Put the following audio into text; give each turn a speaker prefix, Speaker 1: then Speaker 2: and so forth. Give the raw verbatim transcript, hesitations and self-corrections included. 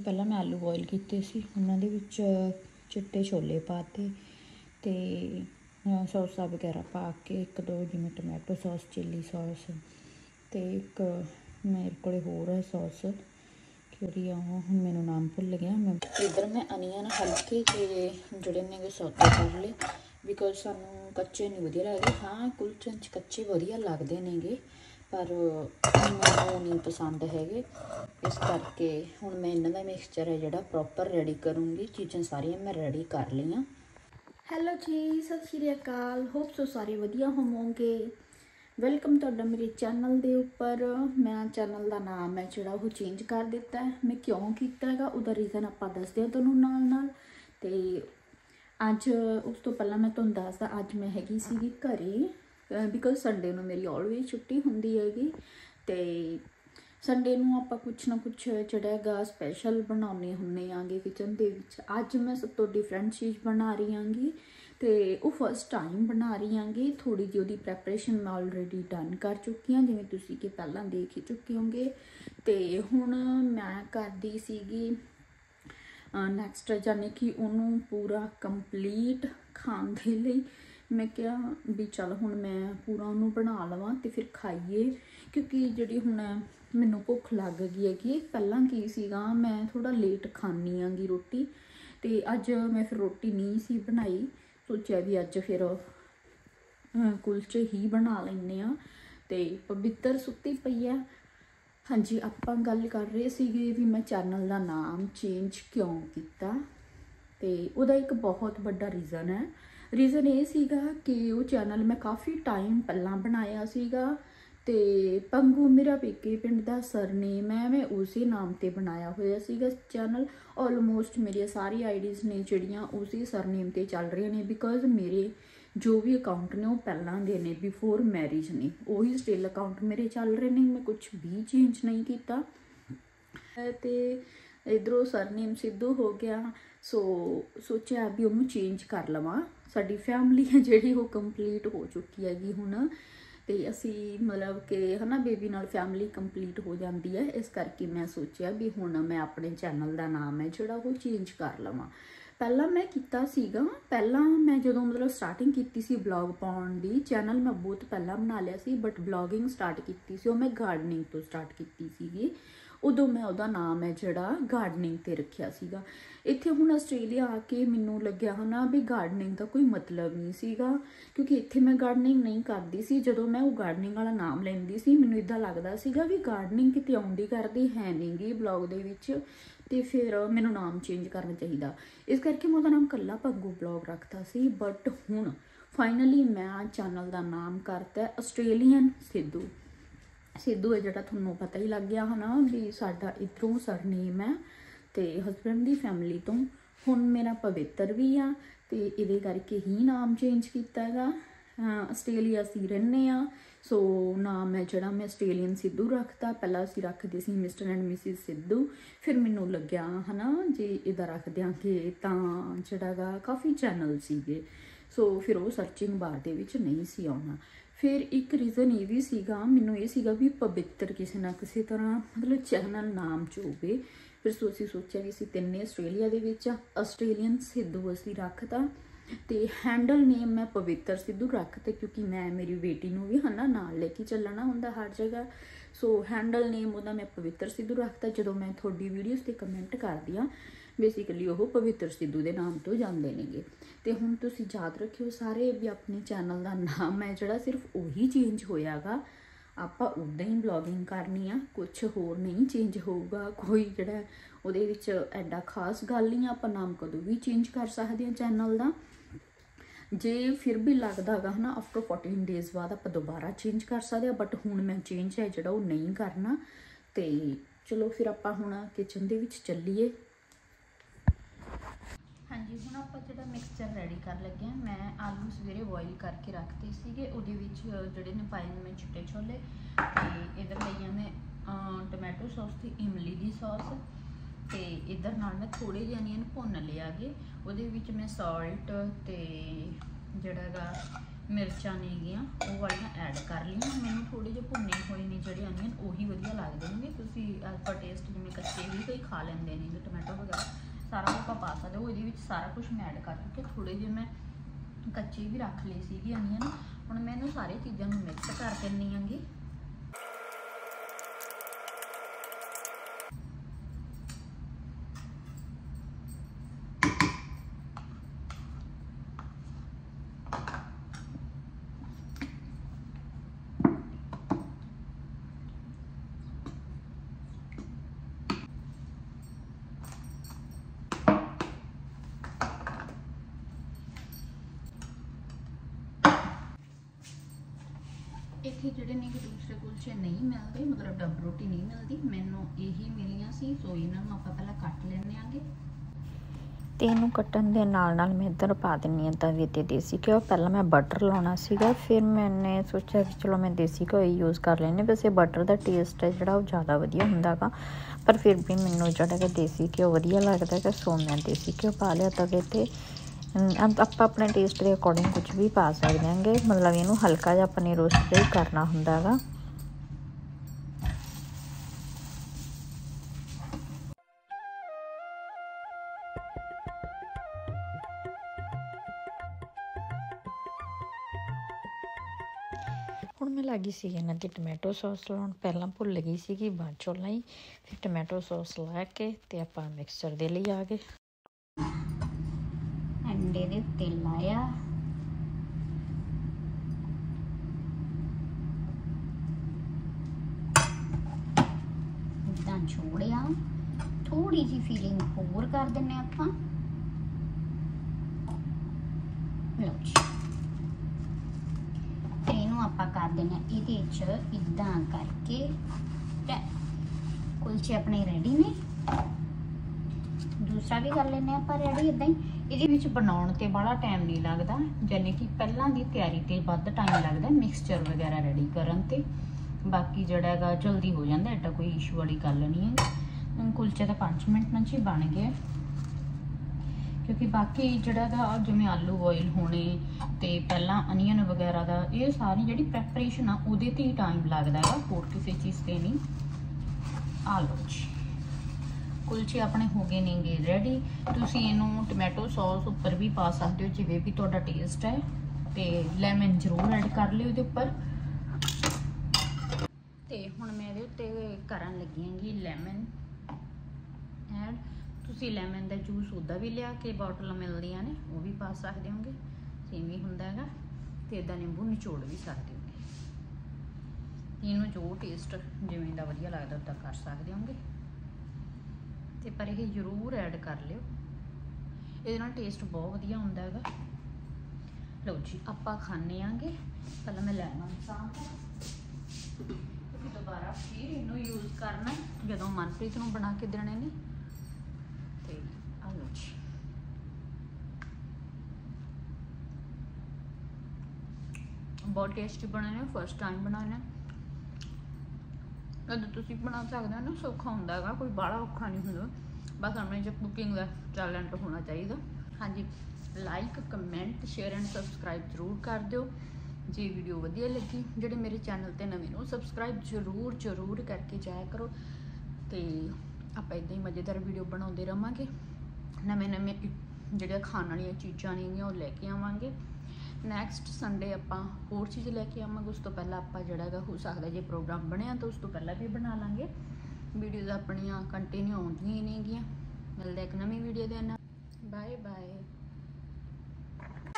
Speaker 1: ਪਹਿਲਾਂ ਮੈਂ ਆਲੂ ਬੋਇਲ ਕੀਤੇ ਸੀ, ਉਹਨਾਂ ਦੇ ਵਿੱਚ ਚਿੱਟੇ ਛੋਲੇ ਪਾਤੇ ਤੇ ਸੌਸਾਂ ਵਗੈਰਾ ਪਾ ਕੇ, ਇੱਕ ਦੋ ਜਿਵੇਂ ਟਮੈਟੋ ਸੌਸ, ਚਿੱਲੀ ਸੌਸ ਤੇ ਇੱਕ ਮੇਰੇ ਕੋਲ ਹੋਰ ਹੈ ਸੌਸ, ਕਿਹੜੀ ਆ ਹੁਣ ਮੈਨੂੰ ਨਾਮ ਭੁੱਲ ਗਿਆ। ਮੈਂ ਇੱਧਰ ਮੈਂ ਅਨੀਅਨ ਹਲਕੇ ਤੇ ਜਿਹੜੇ ਨੇ ਸੌਤੇ ਕਰ ਲਏ, ਬਿਕੋਜ਼ ਸਾਨੂੰ ਕੱਚੇ ਨਹੀਂ ਵਧੀਆ ਲੱਗਦੇ। ਹਾਂ ਕੁਲਚੇ 'ਚ ਕੱਚੇ ਵਧੀਆ ਲੱਗਦੇ ਨੇਗੇ, ਪਰ ਮੈਨੂੰ ਨਹੀਂ ਪਸੰਦ ਹੈਗੇ, ਇਸ ਕਰਕੇ ਹੁਣ ਮੈਂ ਇਹਨਾਂ ਦਾ ਮਿਕਸਚਰ ਹੈ ਜਿਹੜਾ ਪ੍ਰੋਪਰ ਰੈਡੀ ਕਰੂੰਗੀ। ਚੀਜ਼ਾਂ ਸਾਰੀਆਂ ਮੈਂ ਰੈਡੀ ਕਰ ਲਈਆਂ। ਹੈਲੋ ਜੀ, ਸਤਿ ਸ਼੍ਰੀ ਅਕਾਲ, ਹੋਪ ਸੋ ਸਾਰੇ ਵਧੀਆ ਹੋਵੋਗੇ। ਵੈਲਕਮ ਤੁਹਾਡਾ ਮੇਰੇ ਚੈਨਲ ਦੇ ਉੱਪਰ। ਮੈਂ ਚੈਨਲ ਦਾ ਨਾਮ ਹੈ ਜਿਹੜਾ ਉਹ ਚੇਂਜ ਕਰ ਦਿੱਤਾ ਹੈ। ਮੈਂ ਕਿਉਂ ਕੀਤਾ ਹੈਗਾ ਉਹਦਾ ਰੀਜ਼ਨ ਆਪਾਂ ਦੱਸਦੇ ਹਾਂ ਤੁਹਾਨੂੰ ਨਾਲ ਨਾਲ। ਤੇ ਅੱਜ ਉਸ ਤੋਂ ਪਹਿਲਾਂ ਮੈਂ ਤੁਹਾਨੂੰ ਦੱਸਦਾ, ਅੱਜ ਮੈਂ ਹੈਗੀ ਸੀਗੀ ਘਰੇ, ਬਿਕੋਜ਼ ਸੰਡੇ ਨੂੰ ਮੇਰੀ ਆਲਵੇਜ਼ ਛੁੱਟੀ ਹੁੰਦੀ ਹੈਗੀ ਤੇ ਸੰਡੇ ਨੂੰ ਆਪਾਂ ਕੁਛ ਨਾ ਕੁਛ ਜਿਹੜਾ ਹੈਗਾ ਸਪੈਸ਼ਲ ਬਣਾਉਂਦੇ ਹੁੰਦੇ ਆਂਗੇ ਕਿਚਨ ਦੇ ਵਿੱਚ। ਅੱਜ ਮੈਂ ਸਭ ਤੋਂ ਡਿਫਰੈਂਟ ਚੀਜ਼ ਬਣਾ ਰਹੀ ਆਂਗੀ ਤੇ ਉਹ ਫਸਟ ਟਾਈਮ ਬਣਾ ਰਹੀ ਆਂਗੀ। ਥੋੜੀ ਜਿਹੀ ਉਹਦੀ ਪ੍ਰੈਪਰੇਸ਼ਨ ਮੈਂ ਆਲਰੇਡੀ ਡਨ ਕਰ ਚੁੱਕੀ ਹਾਂ, ਜਿਵੇਂ ਤੁਸੀਂ ਕਿ ਪਹਿਲਾਂ ਦੇਖ ਹੀ ਚੁੱਕੇ ਹੋਗੇ। ਤੇ ਹੁਣ ਮੈਂ ਕਰਦੀ ਸੀਗੀ ਨੈਕਸਟ, ਯਾਨੀ ਕਿ ਉਹਨੂੰ ਪੂਰਾ ਕੰਪਲੀਟ ਖਾਣ ਦੇ ਲਈ ਮੈਂ ਕਿਹਾ ਵੀ ਚੱਲ ਹੁਣ ਮੈਂ ਪੂਰਾ ਉਹਨੂੰ ਬਣਾ ਲਵਾਂ ਤੇ ਫਿਰ ਖਾਈਏ, ਕਿਉਂਕਿ ਜਿਹੜੀ ਹੁਣ ਮੈਨੂੰ ਭੁੱਖ ਲੱਗ ਗਈ ਹੈਗੀ। ਪਹਿਲਾਂ ਕੀ ਸੀਗਾ, ਮੈਂ ਥੋੜਾ ਲੇਟ ਖਾਂਦੀ ਆਂਗੀ ਰੋਟੀ, ਤੇ ਅੱਜ ਮੈਂ ਫਿਰ ਰੋਟੀ ਨਹੀਂ ਸੀ ਬਣਾਈ, ਸੋਚਿਆ ਵੀ ਅੱਜ ਫਿਰ ਕੁਲਚੇ ਹੀ ਬਣਾ ਲੈਂਦੇ ਹਾਂ। ਤੇ ਪਵਿੱਤਰ ਸੁੱਤੀ ਪਈ ਆ। ਹਾਂਜੀ, ਆਪਾਂ ਗੱਲ ਕਰ ਰਹੇ ਸੀਗੇ ਵੀ ਮੈਂ ਚੈਨਲ ਦਾ ਨਾਮ ਚੇਂਜ ਕਿਉਂ ਕੀਤਾ, ਤੇ ਉਹਦਾ ਇੱਕ ਬਹੁਤ ਵੱਡਾ ਰੀਜ਼ਨ ਹੈ। ਰੀਜ਼ਨ ਇਹ ਸੀਗਾ ਕਿ ਉਹ ਚੈਨਲ ਮੈਂ ਕਾਫੀ ਟਾਈਮ ਪਹਿਲਾਂ ਬਣਾਇਆ ਸੀਗਾ ਤੇ ਪੰਗੂ ਮੇਰਾ ਪੇਕੇ ਪਿੰਡ ਦਾ ਸਰਨੇਮ ਹੈ, ਮੈਂ ਉਸੇ ਨਾਮ ਤੇ ਬਣਾਇਆ ਹੋਇਆ ਸੀਗਾ ਚੈਨਲ। ਆਲਮੋਸਟ ਮੇਰੀਆਂ ਸਾਰੀ ਆਈਡੀਜ਼ ਨੇ ਜਿਹੜੀਆਂ ਉਸੇ ਸਰਨੇਮ ਤੇ ਚੱਲ ਰਹੀਆਂ ਨੇ, ਬਿਕੋਜ਼ ਮੇਰੇ ਜੋ ਵੀ ਅਕਾਊਂਟ ਨੇ ਉਹ ਪਹਿਲਾਂ ਦੇ ਨੇ, ਬਿਫੋਰ ਮੈਰਿਜ ਨੇ, ਉਹੀ ਸਟਿਲ ਅਕਾਊਂਟ ਮੇਰੇ ਚੱਲ ਰਹੇ ਨੇ, ਮੈਂ ਕੁਛ ਵੀ ਚੇਂਜ ਨਹੀਂ ਕੀਤਾ। ਤੇ ਇੱਧਰੋਂ ਸਰਨੇਮ ਸਿੱਧੂ ਹੋ ਗਿਆ, ਸੋ ਸੋਚਿਆ ਵੀ ਉਹਨੂੰ ਚੇਂਜ ਕਰ ਲਵਾਂ। ਸਾਡੀ ਫੈਮਿਲੀ ਹੈ ਜਿਹੜੀ ਉਹ ਕੰਪਲੀਟ ਹੋ ਚੁੱਕੀ ਹੈਗੀ ਹੁਣ, ਤੇ ਅਸੀਂ ਮਤਲਬ ਕਿ ਹੈ ਨਾ ਬੇਬੀ ਨਾਲ ਫੈਮਿਲੀ ਕੰਪਲੀਟ ਹੋ ਜਾਂਦੀ ਹੈ, ਇਸ ਕਰਕੇ ਮੈਂ ਸੋਚਿਆ ਵੀ ਹੁਣ ਮੈਂ ਆਪਣੇ ਚੈਨਲ ਦਾ ਨਾਮ ਹੈ ਜਿਹੜਾ ਉਹ ਚੇਂਜ ਕਰ ਲਵਾਂ। ਪਹਿਲਾਂ ਮੈਂ ਕੀਤਾ ਸੀਗਾ, ਪਹਿਲਾਂ ਮੈਂ ਜਦੋਂ ਮਤਲਬ ਸਟਾਰਟਿੰਗ ਕੀਤੀ ਸੀ ਬਲੌਗ ਪਾਉਣ ਦੀ, ਚੈਨਲ ਮੈਂ ਬਹੁਤ ਪਹਿਲਾਂ ਬਣਾ ਲਿਆ ਸੀ, ਬਟ ਬਲੌਗਿੰਗ ਸਟਾਰਟ ਕੀਤੀ ਸੀ ਉਹ ਮੈਂ ਗਾਰਡਨਿੰਗ ਤੋਂ ਸਟਾਰਟ ਕੀਤੀ ਸੀਗੀ। ਉਦੋਂ ਮੈਂ ਉਹਦਾ ਨਾਮ ਹੈ ਜਿਹੜਾ ਗਾਰਡਨਿੰਗ ਤੇ ਰੱਖਿਆ ਸੀਗਾ। ਇੱਥੇ ਹੁਣ ਆਸਟ੍ਰੇਲੀਆ ਆ ਕੇ ਮੈਨੂੰ ਲੱਗਿਆ ਹਨਾ ਵੀ ਗਾਰਡਨਿੰਗ ਦਾ ਕੋਈ ਮਤਲਬ ਨਹੀਂ ਸੀਗਾ, ਕਿਉਂਕਿ ਇੱਥੇ ਮੈਂ ਗਾਰਡਨਿੰਗ ਨਹੀਂ ਕਰਦੀ ਸੀ। ਜਦੋਂ ਮੈਂ ਉਹ ਗਾਰਡਨਿੰਗ ਵਾਲਾ ਨਾਮ ਲੈਂਦੀ ਸੀ ਮੈਨੂੰ ਇੱਦਾਂ ਲੱਗਦਾ ਸੀਗਾ ਵੀ ਗਾਰਡਨਿੰਗ ਕਿਤੇ ਆਉਂਦੀ ਕਰਦੀ ਹੈ ਨਹੀਂ ਗੀ ਬਲੌਗ ਦੇ ਵਿੱਚ, ਤੇ ਫਿਰ ਮੈਨੂੰ ਨਾਮ ਚੇਂਜ ਕਰਨਾ ਚਾਹੀਦਾ। ਇਸ ਕਰਕੇ ਮੈਂ ਉਹਦਾ ਨਾਮ ਕੱਲਾ ਪੰਗੂ ਬਲੌਗ ਰੱਖਤਾ ਸੀ। ਬਟ ਹੁਣ ਫਾਈਨਲੀ ਮੈਂ ਚੈਨਲ ਦਾ ਨਾਮ ਕਰਤਾ ਆਸਟ੍ਰੇਲੀਅਨ ਸਿੱਧੂ। ਸਿੱਧੂ ਹੈ ਜਿਹੜਾ ਤੁਹਾਨੂੰ ਪਤਾ ਹੀ ਲੱਗ ਗਿਆ ਹੋਣਾ ਵੀ ਸਾਡਾ ਇੱਧਰੋਂ ਸਰਨੇਮ ਹੈ ਤੇ ਹਸਬੈਂਡ ਦੀ ਫੈਮਿਲੀ ਤੋਂ। ਹੁਣ ਮੇਰਾ ਪਵਿੱਤਰ ਵੀ ਆ ਤੇ ਇਹਦੇ ਕਰਕੇ ਹੀ ਨਾਮ ਚੇਂਜ ਕੀਤਾ ਹੈਗਾ। ਆਸਟ੍ਰੇਲੀਆ ਅਸੀਂ ਰਹਿੰਦੇ ਹਾਂ, ਸੋ ਨਾਮ ਹੈ ਜਿਹੜਾ ਮੈਂ ਆਸਟ੍ਰੇਲੀਅਨ ਸਿੱਧੂ ਰੱਖਤਾ। ਪਹਿਲਾਂ ਅਸੀਂ ਰੱਖਦੇ ਸੀ ਮਿਸਟਰ ਐਂਡ ਮਿਸਿਸ ਸਿੱਧੂ, ਫਿਰ ਮੈਨੂੰ ਲੱਗਿਆ ਹਨਾ ਜੇ ਇਹਦਾ ਰੱਖ ਦਿਆਂਗੇ ਤਾਂ ਜਿਹੜਾ ਗਾ ਕਾਫੀ ਚੈਨਲ ਸੀਗੇ, ਸੋ ਫਿਰ ਉਹ ਸਰਚਿੰਗ ਬਾਰ ਦੇ ਵਿੱਚ ਨਹੀਂ ਸੀ ਆਉਣਾ। ਫਿਰ ਇੱਕ ਰੀਜ਼ਨ ਇਹ ਵੀ ਸੀਗਾ, ਮੈਨੂੰ ਇਹ ਸੀਗਾ ਵੀ ਪਵਿੱਤਰ ਕਿਸੇ ਨਾ ਕਿਸੇ ਤਰ੍ਹਾਂ ਮਤਲਬ ਚੈਨਲ ਨਾਮ 'ਚ ਹੋਵੇ। ਫਿਰ ਸੋ ਅਸੀਂ ਸੋਚਿਆ ਵੀ ਅਸੀਂ ਤਿੰਨੇ ਆਸਟ੍ਰੇਲੀਆ ਦੇ ਵਿੱਚ ਆ, ਆਸਟ੍ਰੇਲੀਅਨ ਸਿੱਧੂ ਅਸੀਂ ਰੱਖਤਾ ਤੇ ਹੈਂਡਲ ਨੇਮ ਮੈਂ ਪਵਿੱਤਰ ਸਿੱਧੂ ਰੱਖਤੇ, ਕਿਉਂਕਿ ਮੈਂ ਮੇਰੀ ਬੇਟੀ ਨੂੰ ਵੀ ਹੈ ਨਾ ਨਾਲ ਲੈ ਕੇ ਚੱਲਣਾ ਹੁੰਦਾ ਹਰ ਜਗ੍ਹਾ। ਸੋ ਹੈਂਡਲ ਨੇਮ ਉਹਦਾ ਮੈਂ ਪਵਿੱਤਰ ਸਿੱਧੂ ਰੱਖਤਾ। ਜਦੋਂ ਮੈਂ ਤੁਹਾਡੀ ਵੀਡੀਓਜ਼ 'ਤੇ ਕਮੈਂਟ ਕਰਦੀ ਹਾਂ ਬੇਸਿਕਲੀ ਉਹ ਪਵਿੱਤਰ ਸਿੱਧੂ ਦੇ ਨਾਮ ਤੋਂ ਜਾਂਦੇ ਨੇਗੇ। ਤੇ ਹੁਣ ਤੁਸੀਂ ਯਾਦ ਰੱਖਿਓ ਸਾਰੇ ਵੀ ਆਪਣੇ ਚੈਨਲ ਦਾ ਨਾਮ ਹੈ ਜਿਹੜਾ ਸਿਰਫ ਉਹੀ ਚੇਂਜ ਹੋਇਆ ਗਾ, ਆਪਾਂ ਉੱਦਾਂ ਹੀ ਬਲੌਗਿੰਗ ਕਰਨੀ ਆ, ਕੁਛ ਹੋਰ ਨਹੀਂ ਚੇਂਜ ਹੋਊਗਾ। ਕੋਈ ਜਿਹੜਾ ਉਹਦੇ ਵਿੱਚ ਐਡਾ ਖਾਸ ਗੱਲ ਨਹੀਂ, ਆਪਾਂ ਨਾਮ ਕਦੋਂ ਵੀ ਚੇਂਜ ਕਰ ਸਕਦੇ ਹਾਂ ਚੈਨਲ ਦਾ। ਜੇ ਫਿਰ ਵੀ ਲੱਗਦਾ ਹੈਗਾ ਹੈ ਨਾ ਆਫਟਰ ਫੋਰਟੀਨ ਡੇਜ਼ ਬਾਅਦ ਆਪਾਂ ਦੁਬਾਰਾ ਚੇਂਜ ਕਰ ਸਕਦੇ ਹਾਂ, ਬਟ ਹੁਣ ਮੈਂ ਚੇਂਜ ਹੈ ਜਿਹੜਾ ਉਹ ਨਹੀਂ ਕਰਨਾ। ਤੇ ਚਲੋ ਫਿਰ ਆਪਾਂ ਹੁਣ ਕਿਚਨ ਦੇ ਵਿੱਚ ਚੱਲੀਏ। ਹਾਂਜੀ, ਹੁਣ ਆਪਾਂ ਜਿਹੜਾ ਮਿਕਸਚਰ ਰੈਡੀ ਕਰ ਲੱਗੇ ਹਾਂ। ਮੈਂ ਆਲੂ ਸਵੇਰੇ ਬੋਇਲ ਕਰਕੇ ਰੱਖਦੇ ਸੀਗੇ, ਉਹਦੇ ਵਿੱਚ ਜਿਹੜੇ ਨੇ ਪਾਏ ਨੇ ਮੈਂ ਚਿੱਟੇ ਛੋਲੇ, ਤੇ ਇੱਧਰ ਲਈਆਂ ਮੈਂ ਟਮੈਟੋ ਸੌਸ ਤੇ ਇਮਲੀ ਦੀ ਸੌਸ, ਤੇ ਇੱਧਰ ਨਾਲ ਮੈਂ ਥੋੜੇ ਜਿਹੇ ਅਨੀਅਨ ਭੁੰਨ ਲਿਆ ਗੇ। ਉਹਦੇ ਵਿੱਚ ਮੈਂ ਸਾਲਟ ਤੇ ਜਿਹੜਾ ਗਾ मिर्चां नेगियां वो वालियां ऐड कर लिया। मैंने थोड़े जे भुने हुए ने जिहड़े अनियन उही वधिया लगदे ने। तुसीं एज पर टेस्ट जिवें कच्चे भी कई खा लैंदे ने टमाटो वगैरह सारा कुछ पा सकते हो। ये सारा कुछ मैं ऐड कर चुके। थोड़े जे मैं कच्चे भी रख लए सीगे अनियन। हुण मैं इन्हूं सारी चीज़ां नूं मिक्स कर दिंदी आंगी। इत्थे जिहड़े ने कि दूसरे कुलचे नहीं मिलते, मतलब डब रोटी नहीं मिलती, मैनू यही मिलियां सी। सो इन्हां नूं आपां पहलां कट लैंदे आंगे। ते इनू कट्टन दे नाल नाल मैं इधर पा दिंदी हां तवे ते देसी घ्यो। पहलां मैं बटर लाउणा सीगा, फिर मैंने सोचा कि चलो मैं देसी घ्यो ही यूज़ कर लैंदी। वैसे बटर दा टेस्ट है जिहड़ा वो ज़्यादा वधिया हुंदा गा, पर फिर भी मैनू जिहड़ा कि देसी घ्यो वधिया लगदा है। सो मैं देसी घ्यो पा लिया तवे ते। आप अपने टेस्ट के अकॉर्डिंग कुछ भी पा सकते हैं, मतलब इनू हल्का जिहा अपने रोस्ट ही करना हुंदा गा। हुण मैं लगी सी इन्हां दी टमैटो सॉस लाउण। पहलां भुल गई सी, बाद चों लाई। फिर टमैटो सॉस ला के ते आपां मिक्सचर दे लई आ गए। अंडे दे उत्ते लाया, इदां छोड़िया। थोड़ी जी फीलिंग होर कर दिंने आपां। लो जी, ते इहनूं आपां कर दिंने इहदे च इदां करके। कुलचे अपने रेडी ने। दूसरा भी कर लेने आपां रेडी इदां ही। ਇਹਦੇ ਵਿੱਚ ਬਣਾਉਣ ਤੇ ਬੜਾ ਟਾਈਮ ਨਹੀਂ ਲੱਗਦਾ, ਯਾਨੀ ਕਿ ਪਹਿਲਾਂ ਦੀ ਤਿਆਰੀ ਤੇ ਵੱਧ ਟਾਈਮ ਲੱਗਦਾ ਮਿਕਸਚਰ ਵਗੈਰਾ ਰੈਡੀ ਕਰਨ ਤੇ। ਬਾਕੀ ਜਿਹੜਾ ਹੈਗਾ ਜਲਦੀ ਹੋ ਜਾਂਦਾ, ਐਡਾ ਕੋਈ ਇਸ਼ੂ ਵਾਲੀ ਗੱਲ ਨਹੀਂ ਹੈ। ਕੁਲਚੇ ਤਾਂ ਪੰਜ ਮਿੰਟ ਨਾਲ ਹੀ ਬਣ ਗਏ, ਕਿਉਂਕਿ ਬਾਕੀ ਜਿਹੜਾ ਹੈਗਾ ਜਿਵੇਂ ਆਲੂ ਬੋਇਲ ਹੋਣੇ ਤੇ ਪਹਿਲਾਂ ਅਨੀਅਨ ਵਗੈਰਾ ਦਾ ਇਹ ਸਾਰੀ ਜਿਹੜੀ ਪ੍ਰੈਪਰੇਸ਼ਨ ਆ ਉਹਦੇ ਤੇ ਹੀ ਟਾਈਮ ਲੱਗਦਾ ਹੈ, ਹੋਰ ਕਿਸੇ ਚੀਜ਼ ਤੇ ਨਹੀਂ। ਆ ਲਓ ਜੀ, कुलचे अपने हो गए नेगे रेडी। तुसी इनू टमैटो सॉस उपर भी पा सकते हो जिवें भी तुहाडा टेस्ट है। ते लैमन जरूर ऐड कर लिओ इहदे उपर। ते हुण मैं इहदे उत्ते करन लगी हांगी लैमन ऐड। तुसी लैमन दा जूस उदा भी लिया के बॉटल मिलदियां ने वो भी पा सकदे होगे, सेम ही हुंदा हैगा। ते इदां नींबू निचोड़ भी सकदे होगे। इनू जो टेस्ट जिवें दा वधिया लगदा उदा कर सकदे होगे। ते पर यह जरूर ऐड कर लियो, ये टेस्ट बहुत वधिया हुंदा हैगा। लो जी आपां खाने आंगे। पहले मैं लैमन साफ क्योंकि दोबारा फिर इनू यूज़ करना जदों मनप्रीत नूं बना के देने ने। ते आ लो जी, बहुत टेस्टी बने ने, फर्स्ट टाइम बनाने। जब तुसी बना सकते हो ना, सौखा होंदा है, कोई बड़ा औखा नहीं होंदा, बस हमें जो कुकिंग का टैलेंट होना चाहिए। हाँ जी, like comment share and subscribe जरूर कर दो जे वीडियो वधिया लगी। जिहड़े मेरे चैनल ते नवे हो सबसक्राइब जरूर जरूर करके जाया करो। तो आप इदां ही मज़ेदार वीडियो बनाते रहांगे, नवे नवे जिहड़ियां खाण वालियां चीज़ां ने लैके आवांगे। नैक्सट संडे आपां होर चीज़ लैके आवांगे। उस तो पहला आपां जिहड़ा हैगा हो सकदा जे प्रोग्राम बनिया तो उस तो पहला भी बना लांगे। वीडियोज़ अपनियां कंटिन्यू आउंदियां ही नेगियां। मिलदे एक नवीं वीडियो दे नाल। Bye bye.